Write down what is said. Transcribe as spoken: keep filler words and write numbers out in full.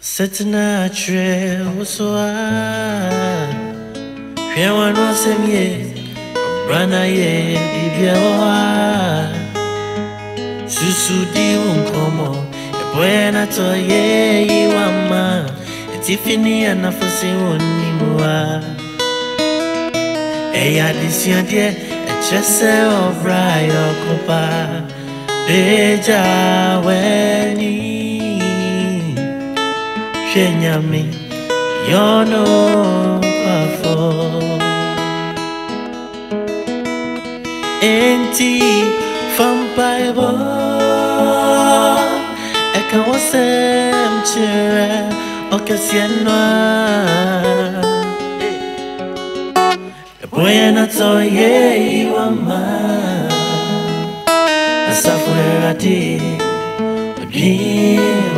Setna trail so I hear one was a ye, Brana ye, Bibia Susu di uncomo, a buena to ye, Wama, a Tiffany and a fussy one nimua. A addition, dear, a chesser of rye or copa, Beja weni. Shenyami, you know before. Enti from Bible, I can was em chere, okasienwa. Buena toye iwama, asafwe ati,